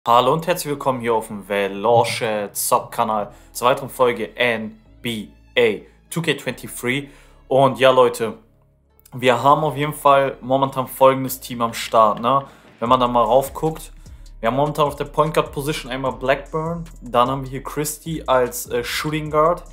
Hallo und herzlich willkommen hier auf dem Veloce Sub-Kanal zur weiteren Folge NBA 2K23. Und ja Leute, wir haben auf jeden Fall momentan folgendes Team am Start, ne? Wenn man da mal raufguckt, wir haben momentan auf der Point Guard Position einmal Blackburn, dann haben wir hier Christie als Shooting Guard,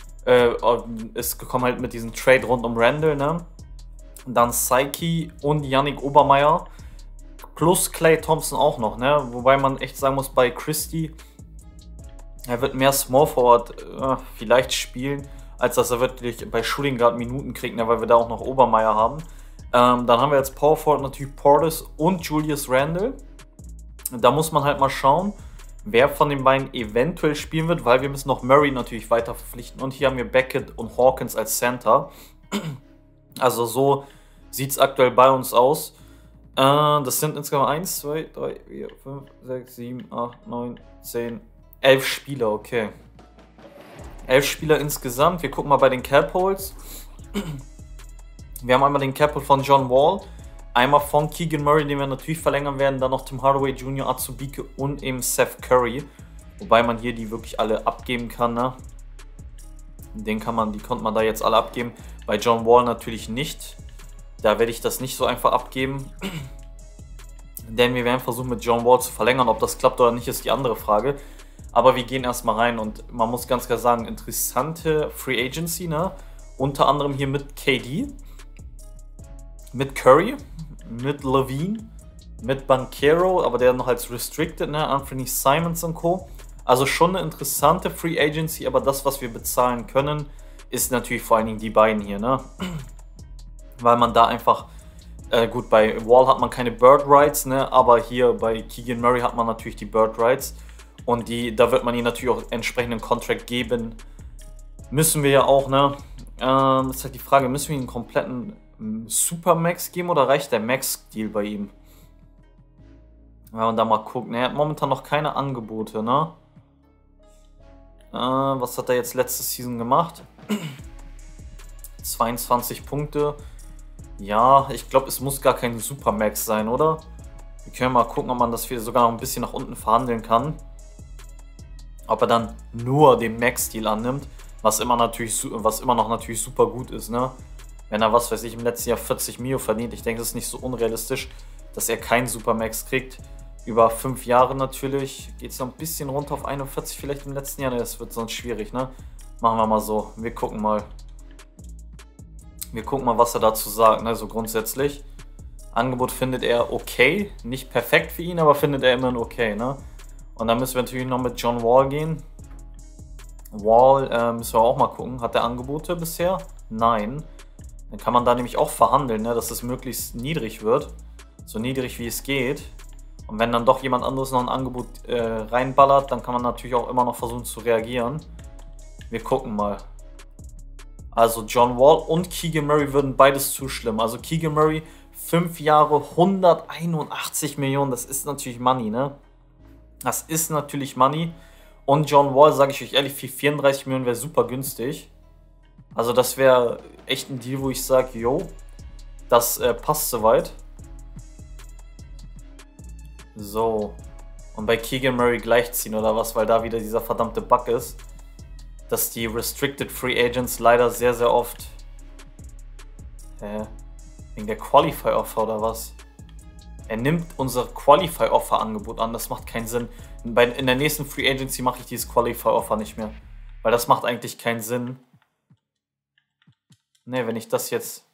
ist gekommen halt mit diesem Trade rund um Randall, ne? Dann Psyche und Yannick Obermeier. Plus Klay Thompson auch noch, ne? Wobei man echt sagen muss, bei Christie, er wird mehr Small Forward vielleicht spielen, als dass er wirklich bei Shooting Guard Minuten kriegt, ne? Weil wir da auch noch Obermeier haben. Dann haben wir jetzt Power Forward natürlich Portis und Julius Randle. Da muss man halt mal schauen, wer von den beiden eventuell spielen wird, weil wir müssen noch Murray natürlich weiter verpflichten. Und hier haben wir Beckett und Hawkins als Center. Also so sieht es aktuell bei uns aus. Das sind insgesamt 1, 2, 3, 4, 5, 6, 7, 8, 9, 10, 11 Spieler, okay. 11 Spieler insgesamt. Wir gucken mal bei den Cap Holds. Wir haben einmal den Cap Hold von John Wall, einmal von Keegan Murray, den wir natürlich verlängern werden, dann noch Tim Hardaway Jr., Azubike und eben Seth Curry. Wobei man hier die wirklich alle abgeben kann, ne? Die konnte man da jetzt alle abgeben. Bei John Wall natürlich nicht. Da werde ich das nicht so einfach abgeben. Denn wir werden versuchen, mit John Wall zu verlängern. Ob das klappt oder nicht, ist die andere Frage. Aber wir gehen erstmal rein und man muss ganz klar sagen, interessante Free Agency, ne? Unter anderem hier mit KD, mit Curry, mit Levine, mit Banchero, aber der noch als Restricted, ne? Anthony Simons und Co. Also schon eine interessante Free Agency, aber das, was wir bezahlen können, ist natürlich vor allen Dingen die beiden hier, ne? Weil man da einfach, gut, bei Wall hat man keine Bird Rights, ne? Aber hier bei Keegan Murray hat man natürlich die Bird Rights. Und da wird man ihm natürlich auch entsprechenden Contract geben. Müssen wir ja auch, ne? Das ist halt die Frage, müssen wir ihm einen kompletten Supermax geben oder reicht der Max-Deal bei ihm? Wenn man da mal guckt, ne? Er hat momentan noch keine Angebote, ne? Was hat er jetzt letzte Season gemacht? 22 Punkte. Ja, ich glaube, es muss gar kein Supermax sein, oder? Wir können mal gucken, ob man das sogar noch ein bisschen nach unten verhandeln kann. Ob er dann nur den Max-Deal annimmt, was immer noch natürlich super gut ist, ne? Wenn er, was weiß ich, im letzten Jahr 40 Mio verdient, ich denke, das ist nicht so unrealistisch, dass er keinen Supermax kriegt. Über 5 Jahre natürlich, geht es noch ein bisschen runter auf 41 vielleicht im letzten Jahr, ne? Das wird sonst schwierig, ne? Machen wir mal so, wir gucken mal. Wir gucken mal, was er dazu sagt, ne, so grundsätzlich. Angebot findet er okay, nicht perfekt für ihn, aber findet er immerhin okay, ne. Und dann müssen wir natürlich noch mit John Wall gehen. Wall müssen wir auch mal gucken, hat er Angebote bisher? Nein. Dann kann man da nämlich auch verhandeln, ne, dass es möglichst niedrig wird. So niedrig wie es geht. Und wenn dann doch jemand anderes noch ein Angebot reinballert, dann kann man natürlich auch immer noch versuchen zu reagieren. Wir gucken mal. Also John Wall und Keegan Murray würden beides zustimmen. Also Keegan Murray, 5 Jahre, 181 Millionen, das ist natürlich Money, ne? Das ist natürlich Money. Und John Wall, sage ich euch ehrlich, für 34 Millionen wäre super günstig. Also das wäre echt ein Deal, wo ich sage, yo, das passt soweit. So. Und bei Keegan Murray gleichziehen oder was, weil da wieder dieser verdammte Bug ist. Dass die Restricted Free Agents leider sehr, sehr oft wegen der Qualify-Offer oder was? Er nimmt unser Qualify-Offer-Angebot an, das macht keinen Sinn. In der nächsten Free Agency mache ich dieses Qualify-Offer nicht mehr, weil das macht eigentlich keinen Sinn. Ne, wenn ich das jetzt...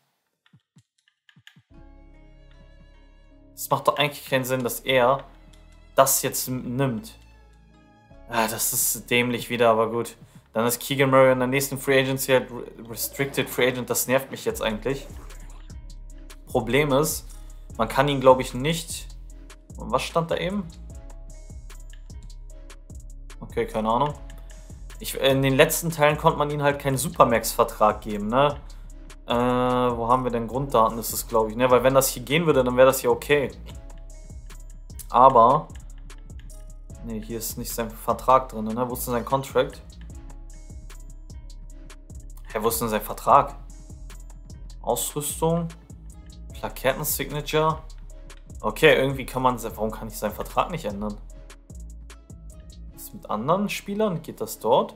Es macht doch eigentlich keinen Sinn, dass er das jetzt nimmt. Ah, das ist dämlich wieder, aber gut. Dann ist Keegan Murray in der nächsten Free Agency halt Restricted Free Agent. Das nervt mich jetzt eigentlich. Problem ist, man kann ihn, glaube ich, nicht... Was stand da eben? Okay, keine Ahnung. In den letzten Teilen konnte man ihm halt keinen Supermax-Vertrag geben, ne? Wo haben wir denn Grunddaten? Das ist, glaube ich, ne? Weil wenn das hier gehen würde, dann wäre das hier okay. Aber... Ne, hier ist nicht sein Vertrag drin, ne? Wo ist denn sein Contract? Wo ist denn sein Vertrag? Ausrüstung, Plaketten-Signature. Okay, irgendwie kann man... Warum kann ich seinen Vertrag nicht ändern? Was mit anderen Spielern? Geht das dort?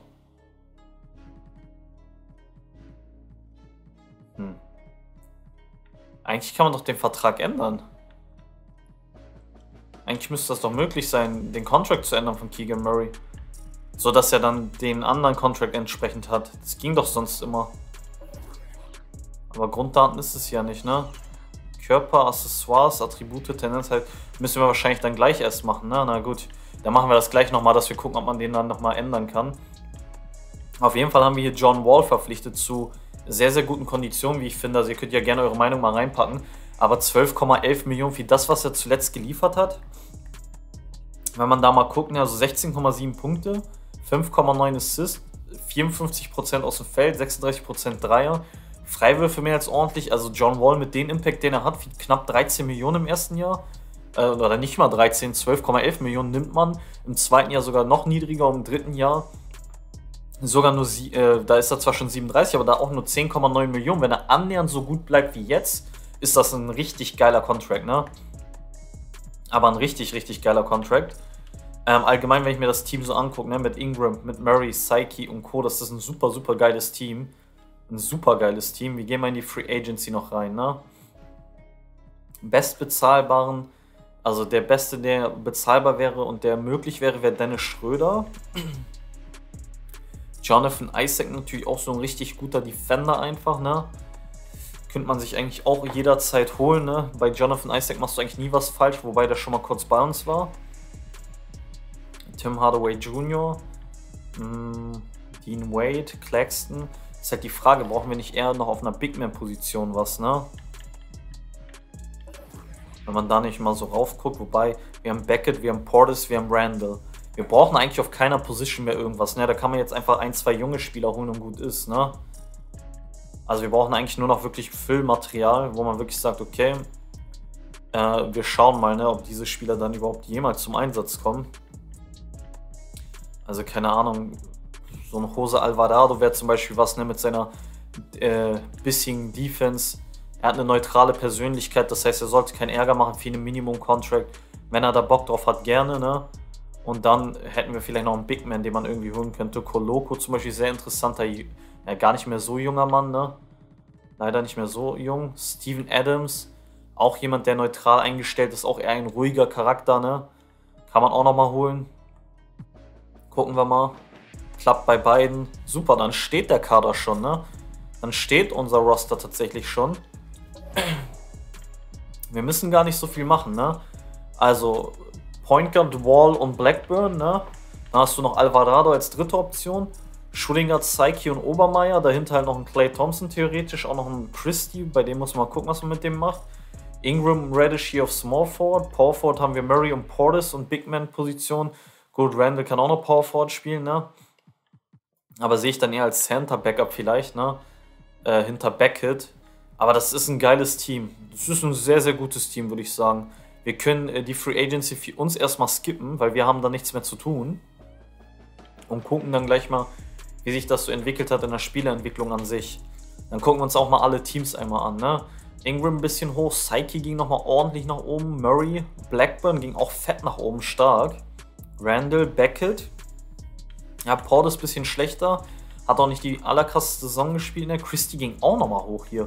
Eigentlich kann man doch den Vertrag ändern. Eigentlich müsste das doch möglich sein, den Contract zu ändern von Keegan Murray. So dass er dann den anderen Contract entsprechend hat. Das ging doch sonst immer. Aber Grunddaten ist es ja nicht, ne? Körper, Accessoires, Attribute, Tendenz halt. Müssen wir wahrscheinlich dann gleich erst machen, ne? Na gut. Dann machen wir das gleich nochmal, dass wir gucken, ob man den dann nochmal ändern kann. Auf jeden Fall haben wir hier John Wall verpflichtet zu sehr, sehr guten Konditionen, wie ich finde. Also ihr könnt ja gerne eure Meinung mal reinpacken. Aber 12,11 Millionen für das, was er zuletzt geliefert hat. Wenn man da mal guckt, also 16,7 Punkte, 5,9 Assists, 54% aus dem Feld, 36% Dreier, Freiwürfe mehr als ordentlich. Also John Wall mit dem Impact, den er hat, wie knapp 13 Millionen im ersten Jahr. Oder nicht mal 13, 12,11 Millionen nimmt man. Im zweiten Jahr sogar noch niedriger, im dritten Jahr sogar nur, da ist er zwar schon 37, aber da auch nur 10,9 Millionen. Wenn er annähernd so gut bleibt wie jetzt, ist das ein richtig geiler Contract, ne? Aber ein richtig, richtig geiler Contract. Allgemein, wenn ich mir das Team so angucke, ne, mit Ingram, mit Murray, Psyche und Co., das ist ein super, super geiles Team. Ein super geiles Team. Wir gehen mal in die Free Agency noch rein, ne? Bestbezahlbaren, also der Beste, der bezahlbar wäre und der möglich wäre, wäre Dennis Schröder. Jonathan Isaac natürlich auch so ein richtig guter Defender einfach, ne? Könnte man sich eigentlich auch jederzeit holen, ne? Bei Jonathan Isaac machst du eigentlich nie was falsch, wobei der schon mal kurz bei uns war. Tim Hardaway Jr., Dean Wade, Claxton. Ist halt die Frage, brauchen wir nicht eher noch auf einer Big-Man-Position was, ne? Wenn man da nicht mal so raufguckt, wobei wir haben Beckett, wir haben Portis, wir haben Randall. Wir brauchen eigentlich auf keiner Position mehr irgendwas, ne? Da kann man jetzt einfach ein, zwei junge Spieler holen und gut ist, ne? Also wir brauchen eigentlich nur noch wirklich Füllmaterial, wo man wirklich sagt, okay, wir schauen mal, ne, ob diese Spieler dann überhaupt jemals zum Einsatz kommen. Also keine Ahnung, so ein Jose Alvarado wäre zum Beispiel was, ne, mit seiner bissigen Defense. Er hat eine neutrale Persönlichkeit, das heißt, er sollte keinen Ärger machen für einen Minimum-Contract. Wenn er da Bock drauf hat, gerne, ne? Und dann hätten wir vielleicht noch einen Big Man, den man irgendwie holen könnte. Koloko zum Beispiel, sehr interessanter, ja, gar nicht mehr so junger Mann, ne? Leider nicht mehr so jung. Steven Adams, auch jemand, der neutral eingestellt ist, auch eher ein ruhiger Charakter, ne? Kann man auch nochmal holen. Gucken wir mal. Klappt bei beiden. Super, dann steht der Kader schon, ne? Dann steht unser Roster tatsächlich schon. Wir müssen gar nicht so viel machen, ne? Also Point Guard, Wall und Blackburn, ne? Dann hast du noch Alvarado als dritte Option. Schrödinger, Psyche und Obermeier. Dahinter halt noch ein Klay Thompson theoretisch. Auch noch ein Christie. Bei dem muss man mal gucken, was man mit dem macht. Ingram, Reddish hier auf Small Forward. Power Forward haben wir Murray und Portis und Big Man Position. Gut, Randall kann auch noch Power Forward spielen, ne? Aber sehe ich dann eher als Center Backup vielleicht, ne? Hinter Beckett. Aber das ist ein geiles Team. Das ist ein sehr, sehr gutes Team, würde ich sagen. Wir können die Free Agency für uns erstmal skippen, weil wir haben da nichts mehr zu tun. Und gucken dann gleich mal, wie sich das so entwickelt hat in der Spieleentwicklung an sich. Dann gucken wir uns auch mal alle Teams einmal an, ne? Ingram ein bisschen hoch, Psyche ging nochmal ordentlich nach oben, Murray, Blackburn ging auch fett nach oben, stark. Randall, Beckett. Ja, Portis ein bisschen schlechter, hat auch nicht die allerkrasseste Saison gespielt, ne? Christie ging auch nochmal hoch hier.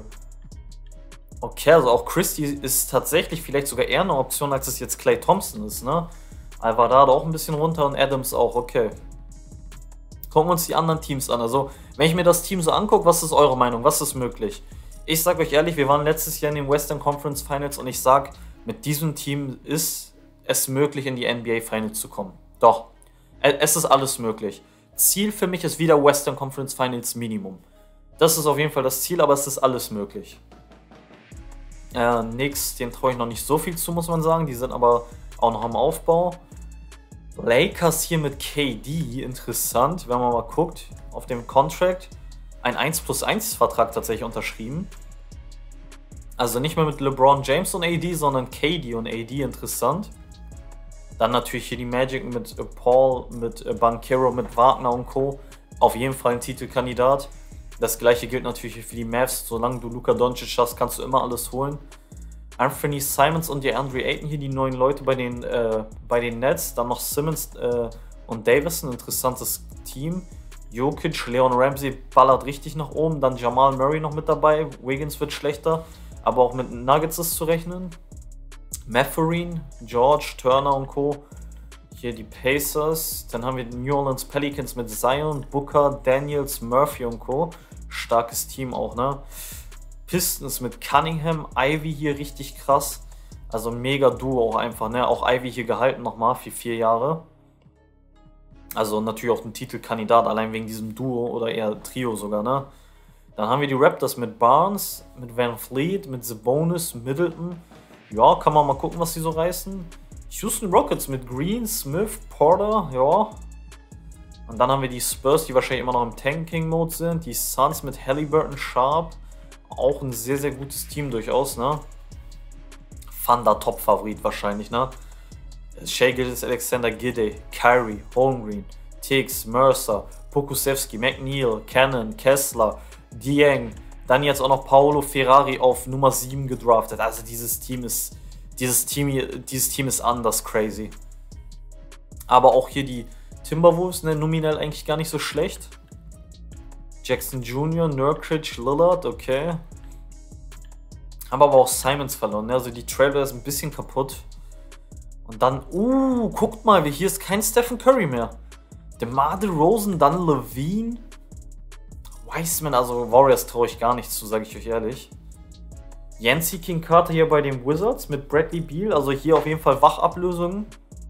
Okay, also auch Christie ist tatsächlich vielleicht sogar eher eine Option, als es jetzt Klay Thompson ist, ne? Alvarado auch ein bisschen runter und Adams auch, okay. Gucken wir uns die anderen Teams an. Also, wenn ich mir das Team so angucke, was ist eure Meinung? Was ist möglich? Ich sage euch ehrlich, wir waren letztes Jahr in den Western Conference Finals und ich sage, mit diesem Team ist es möglich, in die NBA Finals zu kommen. Doch, es ist alles möglich. Ziel für mich ist wieder Western Conference Finals Minimum. Das ist auf jeden Fall das Ziel, aber es ist alles möglich. Knicks, den traue ich noch nicht so viel zu, muss man sagen. Die sind aber auch noch am Aufbau. Lakers hier mit KD, interessant, wenn man mal guckt, auf dem Contract. Ein 1+1 Vertrag tatsächlich unterschrieben. Also nicht mehr mit LeBron James und AD, sondern KD und AD, interessant. Dann natürlich hier die Magic mit Paul, mit Banchero, mit Wagner und Co. Auf jeden Fall ein Titelkandidat. Das gleiche gilt natürlich für die Mavs. Solange du Luka Doncic hast, kannst du immer alles holen. Anthony Simons und DeAndre Ayton hier, die neuen Leute bei den Nets. Dann noch Simmons und Davis, ein interessantes Team. Jokic, Leon Ramsey ballert richtig nach oben, dann Jamal Murray noch mit dabei, Wiggins wird schlechter, aber auch mit Nuggets ist zu rechnen. Mathurin, George, Turner und Co. Hier die Pacers, dann haben wir die New Orleans Pelicans mit Zion, Booker, Daniels, Murphy und Co. Starkes Team auch, ne? Pistons mit Cunningham, Ivy hier richtig krass, also mega Duo auch einfach, ne? Auch Ivy hier gehalten nochmal für 4 Jahre. Also natürlich auch ein Titelkandidat, allein wegen diesem Duo oder eher Trio sogar, ne? Dann haben wir die Raptors mit Barnes, mit Van Fleet, mit Sabonis, Middleton. Ja, kann man mal gucken, was die so reißen. Houston Rockets mit Green, Smith, Porter, ja. Und dann haben wir die Spurs, die wahrscheinlich immer noch im Tanking-Mode sind. Die Suns mit Halliburton, Sharp. Auch ein sehr, sehr gutes Team durchaus, ne? Thunder Top-Favorit wahrscheinlich, ne? Shai Gilgeous-Alexander, Giddey, Kyrie, Holmgren, Tiggs, Mercer, Pokusevski, McNeil, Cannon, Kessler, Dieng, dann jetzt auch noch Paolo Ferrari auf Nummer 7 gedraftet. Also dieses Team ist anders crazy. Aber auch hier die Timberwolves, ne, nominell eigentlich gar nicht so schlecht. Jackson Jr., Nurkic, Lillard, okay. Haben aber auch Simons verloren, ne? Also die Trailblazers ist ein bisschen kaputt. Und dann, guckt mal, hier ist kein Stephen Curry mehr. DeMar DeRozan, dann Levine. Wiseman, also Warriors traue ich gar nichts zu, sage ich euch ehrlich. Yancey King Carter hier bei den Wizards mit Bradley Beal, also hier auf jeden Fall Wachablösungen.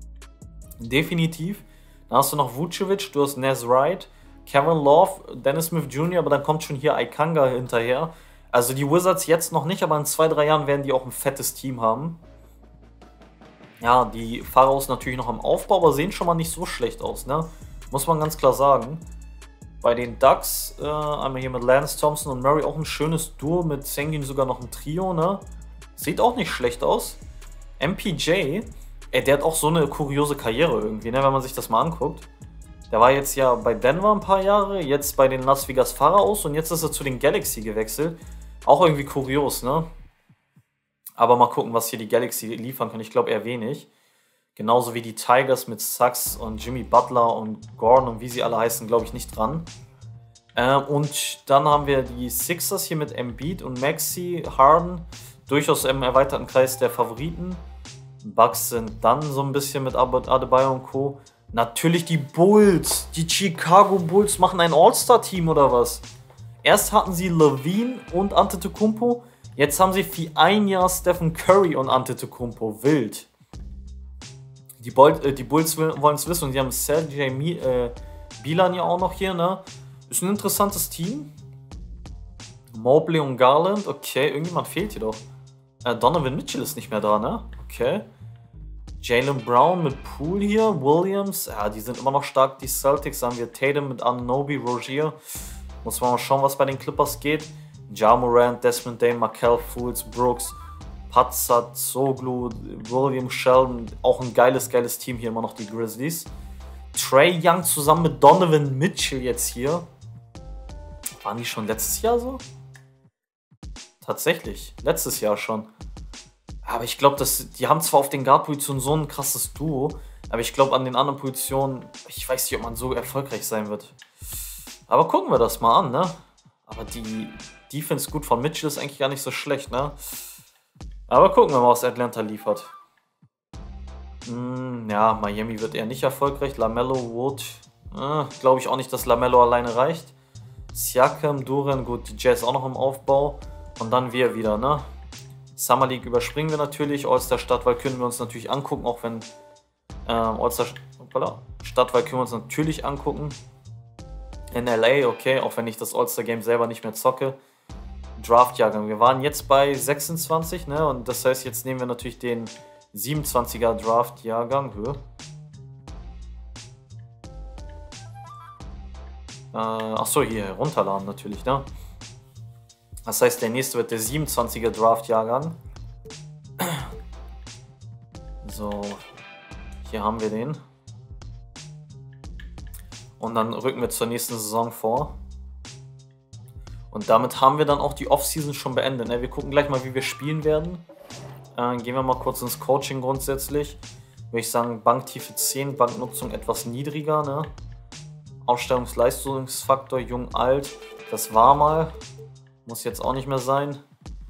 Definitiv. Dann hast du noch Vucevic, du hast Naz Wright, Kevin Love, Dennis Smith Jr., aber dann kommt schon hier Ikanga hinterher. Also die Wizards jetzt noch nicht, aber in 2-3 Jahren werden die auch ein fettes Team haben. Ja, die Pharaos natürlich noch am Aufbau, aber sehen schon mal nicht so schlecht aus, ne? Muss man ganz klar sagen. Bei den Ducks, einmal hier mit Lance Thompson und Murray auch ein schönes Duo, mit Sengun sogar noch ein Trio, ne? Sieht auch nicht schlecht aus. MPJ, der hat auch so eine kuriose Karriere irgendwie, ne? Wenn man sich das mal anguckt. Der war jetzt ja bei Denver ein paar Jahre, jetzt bei den Las Vegas Pharaos und jetzt ist er zu den Galaxy gewechselt. Auch irgendwie kurios, ne? Aber mal gucken, was hier die Galaxy liefern kann. Ich glaube eher wenig. Genauso wie die Tigers mit Suggs und Jimmy Butler und Gordon und wie sie alle heißen, glaube ich nicht dran. Und dann haben wir die Sixers hier mit Embiid und Maxey, Harden. Durchaus im erweiterten Kreis der Favoriten. Bucks sind dann so ein bisschen mit Adebayo und Co. Natürlich die Bulls. Die Chicago Bulls machen ein All-Star-Team oder was? Erst hatten sie Levine und Antetokounmpo. Jetzt haben sie für 1 Jahr Stephen Curry und Antetokounmpo. Wild. Die Bulls wollen es wissen und die haben Sergej Bilan ja auch noch hier, ne? Ist ein interessantes Team. Mobley und Garland, okay, irgendjemand fehlt hier doch. Donovan Mitchell ist nicht mehr da, ne? Okay. Jaylen Brown mit Poole hier, Williams, ja, die sind immer noch stark. Die Celtics haben wir Tatum mit Anunoby, Rozier. Muss man mal schauen, was bei den Clippers geht. Ja Morant, Desmond Dame, Markelle Fultz, Brooks, Patzat, Soglu, William Sheldon. Auch ein geiles Team hier immer noch, die Grizzlies. Trae Young zusammen mit Donovan Mitchell jetzt hier. Waren die schon letztes Jahr so? Tatsächlich, letztes Jahr schon. Aber ich glaube, die haben zwar auf den Guard-Positionen so ein krasses Duo, aber ich glaube, an den anderen Positionen, ich weiß nicht, ob man so erfolgreich sein wird. Aber gucken wir das mal an, ne? Aber die Defense gut von Mitchell ist eigentlich gar nicht so schlecht, ne? Aber gucken wir mal, was Atlanta liefert. Ja, Miami wird eher nicht erfolgreich. LaMelo, Wood, glaube ich auch nicht, dass LaMelo alleine reicht. Siakam, Duran, gut, die Jazz auch noch im Aufbau. Und dann wir wieder, ne? Summer League überspringen wir natürlich. All-Star Stadtwahl können wir uns natürlich angucken, auch wenn All-Star Stadtwahl können wir uns natürlich angucken. In LA, okay, auch wenn ich das All-Star Game selber nicht mehr zocke. Draft-Jahrgang. Wir waren jetzt bei 26, ne? Und das heißt, jetzt nehmen wir natürlich den 27er Draft-Jahrgang. Achso, hier herunterladen natürlich, ne? Das heißt, der nächste wird der 27er Draft-Jahrgang. So, hier haben wir den. Und dann rücken wir zur nächsten Saison vor. Und damit haben wir dann auch die Offseason schon beendet. Ne? Wir gucken gleich mal, wie wir spielen werden. Gehen wir mal kurz ins Coaching grundsätzlich. würde ich sagen, Banktiefe 10, Banknutzung etwas niedriger, ne? Ausstellungsleistungsfaktor, jung, alt, das war mal. Muss jetzt auch nicht mehr sein.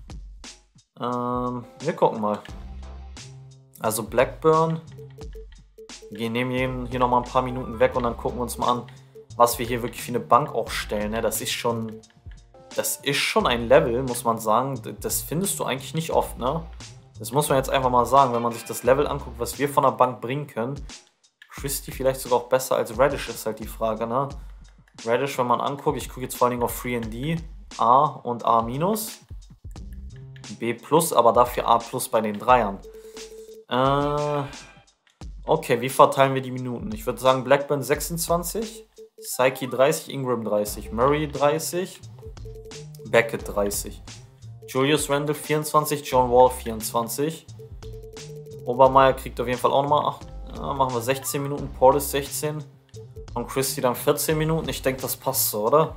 Wir gucken mal. Also Blackburn. Wir nehmen hier nochmal ein paar Minuten weg und dann gucken wir uns mal an, was wir hier wirklich für eine Bank auch stellen. Ne? Das ist schon ein Level, muss man sagen. Das findest du eigentlich nicht oft, ne? Das muss man jetzt einfach mal sagen, wenn man sich das Level anguckt, was wir von der Bank bringen können. Christie vielleicht sogar auch besser als Radish, ist halt die Frage, ne? Radish, wenn man anguckt, ich gucke jetzt vor allem auf 3&D, A und A-, B+, aber dafür A+ bei den Dreiern. Okay, wie verteilen wir die Minuten? Ich würde sagen Blackburn 26, Psyche 30, Ingram 30, Murray 30, Beckett 30, Julius Randle 24, John Wall 24, Obermeier kriegt auf jeden Fall auch nochmal 8, machen wir 16 Minuten, Portis 16 und Christie dann 14 Minuten. Ich denke, das passt so, oder?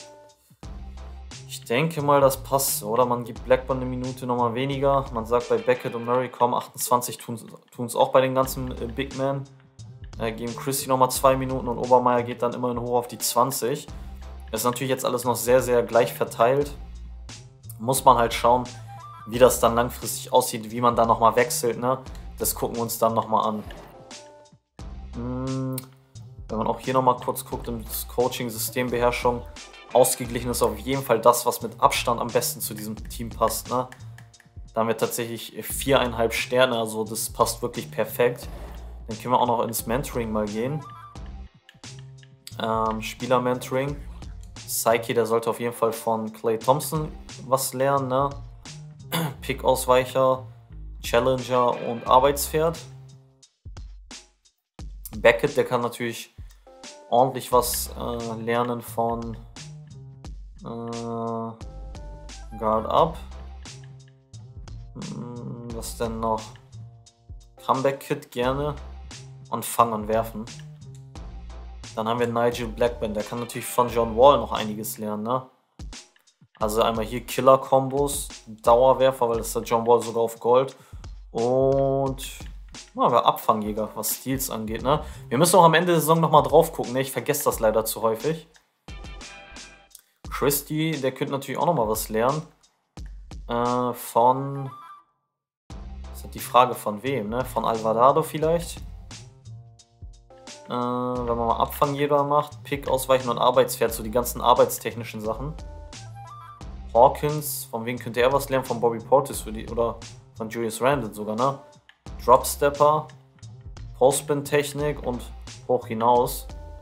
Ich denke mal, das passt so, oder? Man gibt Blackburn eine Minute nochmal weniger. Man sagt bei Beckett und Murray, komm, 28 tun es auch bei den ganzen Big Men. Geben Christie nochmal 2 Minuten und Obermeier geht dann immerhin hoch auf die 20. Das ist natürlich jetzt alles noch sehr, sehr gleich verteilt. Muss man halt schauen, wie das dann langfristig aussieht, wie man da nochmal wechselt, ne? Das gucken wir uns dann nochmal an. Wenn man auch hier nochmal kurz guckt, im Coaching, Systembeherrschung, ausgeglichen ist auf jeden Fall das, was mit Abstand am besten zu diesem Team passt, ne? Da haben wir tatsächlich 4,5 Sterne, also das passt wirklich perfekt. Dann können wir auch noch ins Mentoring mal gehen. Spieler-Mentoring. Psyche, der sollte auf jeden Fall von Klay Thompson was lernen, ne? Pick-Ausweicher, Challenger und Arbeitspferd. Beckett, der kann natürlich ordentlich was lernen von Guard Up. Was denn noch? Comeback Kit gerne. Und Fangen und Werfen. Dann haben wir Nigel Blackburn, der kann natürlich von John Wall noch einiges lernen, ne? Also einmal hier Killer-Kombos, Dauerwerfer, weil das ist der John Wall sogar auf Gold. Und wir Abfangjäger, was Steals angeht, ne? Wir müssen auch am Ende der Saison nochmal drauf gucken, ne? Ich vergesse das leider zu häufig. Christie, der könnte natürlich auch nochmal was lernen. Das ist die Frage von wem, ne? Von Alvarado vielleicht. Wenn man mal Abfangjäger macht, Pick, Ausweichen und Arbeitspferd, so die ganzen arbeitstechnischen Sachen. Hawkins, von wem könnte er was lernen? Von Bobby Portis oder von Julius Randle sogar, ne? Dropstepper, Postspin-Technik und hoch hinaus.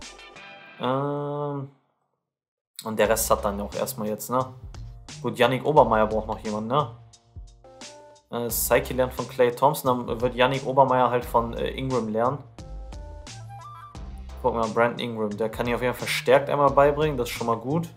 Und der Rest hat dann ja auch erstmal jetzt, ne? Gut, Yannick Obermeier braucht noch jemanden, ne? Psyche lernt von Klay Thompson, dann wird Yannick Obermeier halt von Ingram lernen. Gucken wir mal, Brandon Ingram, der kann hier auf jeden Fall verstärkt einmal beibringen, das ist schon mal gut.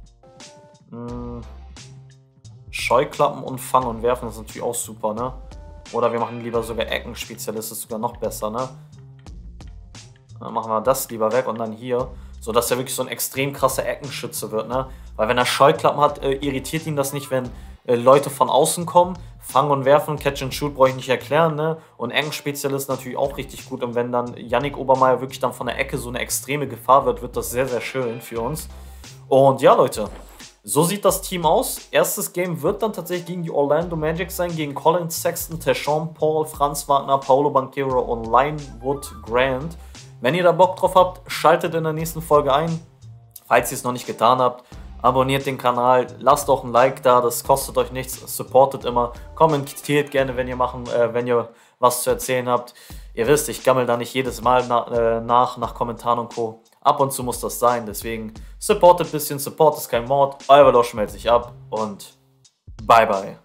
Scheuklappen und Fangen und Werfen, das ist natürlich auch super, ne? Oder wir machen lieber sogar Eckenspezialist, das ist sogar noch besser, ne? Dann machen wir das lieber weg und dann hier, sodass er wirklich so ein extrem krasser Eckenschütze wird, ne? Weil wenn er Scheuklappen hat, irritiert ihn das nicht, wenn Leute von außen kommen. Fangen und Werfen, Catch and Shoot brauche ich nicht erklären, ne? Und Eckenspezialist natürlich auch richtig gut. Und wenn dann Yannick Obermeier wirklich dann von der Ecke so eine extreme Gefahr wird, wird das sehr, sehr schön für uns. Und ja, Leute, so sieht das Team aus. Erstes Game wird dann tatsächlich gegen die Orlando Magic sein, gegen Colin Sexton, Tayshaun Paul, Franz Wagner, Paolo Banchero und Linewood Grant. Wenn ihr da Bock drauf habt, schaltet in der nächsten Folge ein. Falls ihr es noch nicht getan habt, abonniert den Kanal, lasst auch ein Like da, das kostet euch nichts, supportet immer, kommentiert gerne, wenn ihr was zu erzählen habt. Ihr wisst, ich gammel da nicht jedes Mal nach Kommentaren und Co. Ab und zu muss das sein, deswegen supportet ein bisschen, Support ist kein Mord, euer Veloz schmelzt sich ab und bye bye.